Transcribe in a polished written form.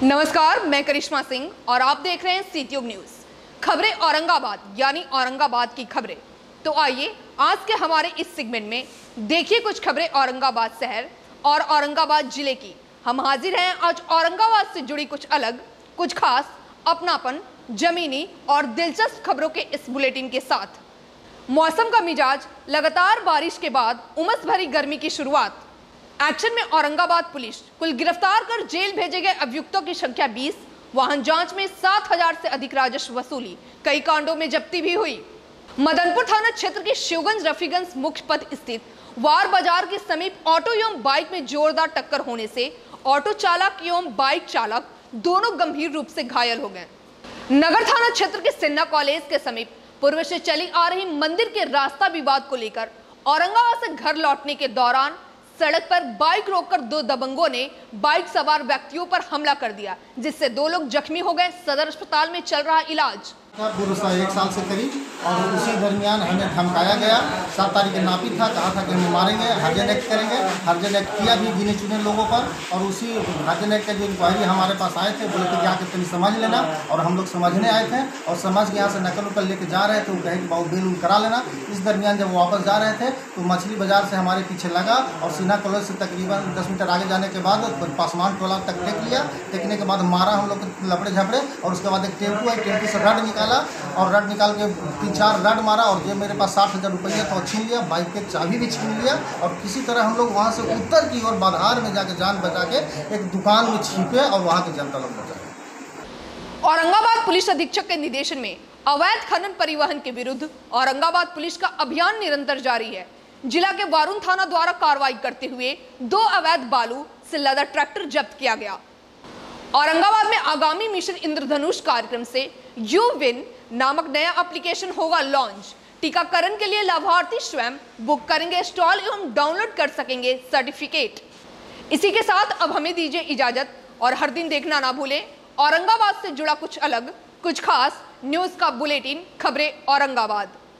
नमस्कार, मैं करिश्मा सिंह और आप देख रहे हैं सीट्यूब न्यूज। खबरें औरंगाबाद यानी औरंगाबाद की खबरें। तो आइए आज के हमारे इस सेगमेंट में देखिए कुछ खबरें औरंगाबाद शहर और औरंगाबाद जिले की। हम हाजिर हैं आज औरंगाबाद से जुड़ी कुछ अलग, कुछ खास, अपनापन, जमीनी और दिलचस्प खबरों के इस बुलेटिन के साथ। मौसम का मिजाज, लगातार बारिश के बाद उमस भरी गर्मी की शुरुआत। एक्शन में औरंगाबाद पुलिस, कुल गिरफ्तार कर जेल भेजे गए अभियुक्तों की संख्या 20। वाहन जांच में 7000 से अधिक राजस्व वसूली, कई कांडों में जब्ती भी हुई। मदनपुर थाना क्षेत्र के शिवगंज रफीगंज मुख्य पथ स्थित वार बाजार के समीप ऑटो एवं बाइक में जोरदार टक्कर होने से ऑटो चालक एवं बाइक चालक दोनों गंभीर रूप से घायल हो गए। नगर थाना क्षेत्र के सिन्हा कॉलेज के समीप पूर्व से चली आ रही मंदिर के रास्ता विवाद को लेकर औरंगाबाद से घर लौटने के दौरान सड़क पर बाइक रोककर दो दबंगों ने बाइक सवार व्यक्तियों पर हमला कर दिया, जिससे दो लोग जख्मी हो गए। सदर अस्पताल में चल रहा इलाज। पूर्व 1 साल से करीब, और उसी दरमियान हमें धमकाया गया। 7 तारीख के नापी था, कहा था कि हम मारेंगे, हर्जन एक्ट करेंगे। हर्जन एक्ट किया भी गिने चुने लोगों पर, और उसी हर्जन एक्ट का जो इंक्वायरी हमारे पास आए थे, बोले थे जाकर तुम समझ लेना, और हम लोग समझने आए थे और समझ के यहाँ से नकल उकल लेके जा रहे थे। वो कहे कि बाबू बेल करा लेना। इस दरमियान जब वापस जा रहे थे तो मछली बाजार से हमारे पीछे लगा और सिन्हा कॉलेज से तकरीबन 10 मीटर आगे जाने के बाद पासवान टोला तक टेक लिया। टेकने के बाद मारा हम लोग लपड़े झपड़े, और उसके बाद एक टेम्पू है, टेम्पू से रड निकाला और रड निकाल के 3-4 रड मारा, और जो मेरे पास 60,000 रुपये था छीन लिया। बाइक के चाबी भी छीन लिया, और किसी तरह हम लोग वहाँ से उत्तर की ओर बाधार में जाके जान बचा के एक दुकान में छिपे और वहाँ की जनता लोग बचाए। औरंगाबाद पुलिस अधीक्षक के निर्देशन में अवैध खनन परिवहन के विरुद्ध औरंगाबाद पुलिस का अभियान निरंतर जारी है। जिला के वारुण थाना द्वारा कार्रवाई करते हुए 2 अवैध बालू से लदा ट्रैक्टर जब्त किया गया। औरंगाबाद में आगामी मिशन इंद्रधनुष कार्यक्रम से यू विन नामक नया एप्लीकेशन होगा लॉन्च। टीकाकरण के लिए लाभार्थी स्वयं बुक करेंगे स्टॉल एवं डाउनलोड कर सकेंगे सर्टिफिकेट। इसी के साथ अब हमें दीजिए इजाजत, और हर दिन देखना ना भूलें औरंगाबाद से जुड़ा कुछ अलग, कुछ खास न्यूज का बुलेटिन खबरें औरंगाबाद।